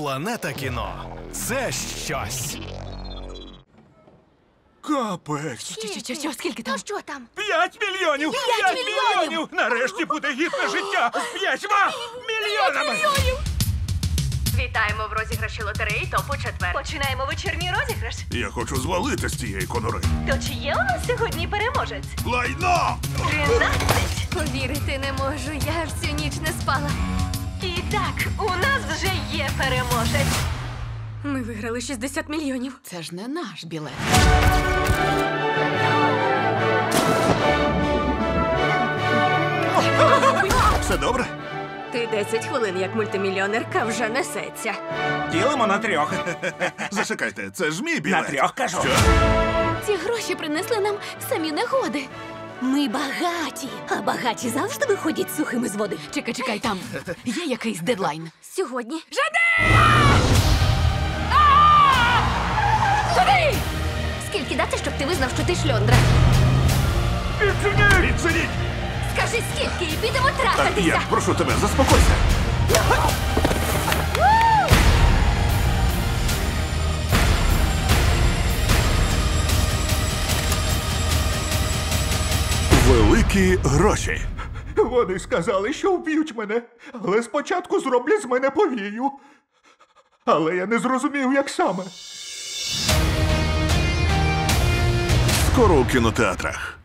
Планета кіно – це щось. Капець. Що, скільки там? Що там? 5 мільйонів! 5 мільйонів! Нарешті буде гідне життя з 5 мільйонами! Вітаємо в розіграші лотереї ТОПу четвер. Починаємо вечірній розіграш. Я хочу звалити з цієї конури. То чи є у нас сьогодні переможець? Лайно! 13! Повірити не можу, я ж всю ніч не спала. І так, у нас вже є переможець. Ми виграли 60 мільйонів. Це ж не наш білет. Все добре? Ти 10 хвилин як мультимільйонерка вже несеться. Ділимо на 3. Зачекайте, це ж мій білет. На 3, кажу. Що? Ці гроші принесли нам самі негоди. Ми багаті, а багаті завжди виходять сухими з води. Чекай, там є якийсь дедлайн. Сьогодні. Туди! Скільки дати, щоб ти визнав, що ти шльондра? Відсидіть! Скажи скільки і підемо Так, трахатися. я прошу тебе, заспокойся. Великі гроші. Вони сказали, що вб'ють мене, але спочатку зроблять з мене повію. Але я не зрозумів, як саме. Скоро у кінотеатрах.